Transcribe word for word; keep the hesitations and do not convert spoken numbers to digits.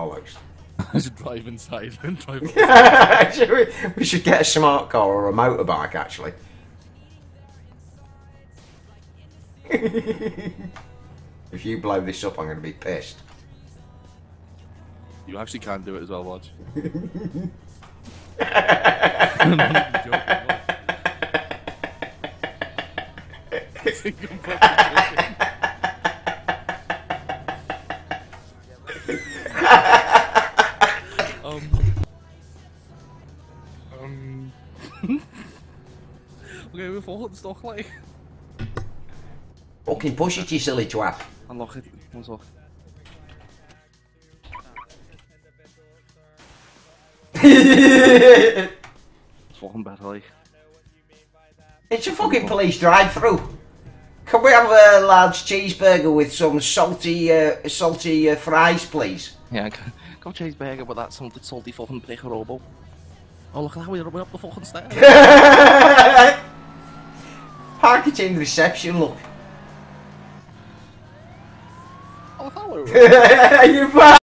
bollocks. I should drive inside and drive outside. we, we should get a smart car or a motorbike, actually. If you blow this up, I'm going to be pissed. You actually can do it as well, watch. um, um, okay, we're volgende toch gelijk. Fucking push it, you silly twat. Unlock it, once off. It's fucking bad, like. It's a fucking police drive-through. Can we have a large cheeseburger with some salty, uh, salty uh, fries, please? Yeah, go cheeseburger with that salty, salty fucking prick robo. Oh, look at that, we're up the fucking stairs. Park it in reception, look. Oh, hello. You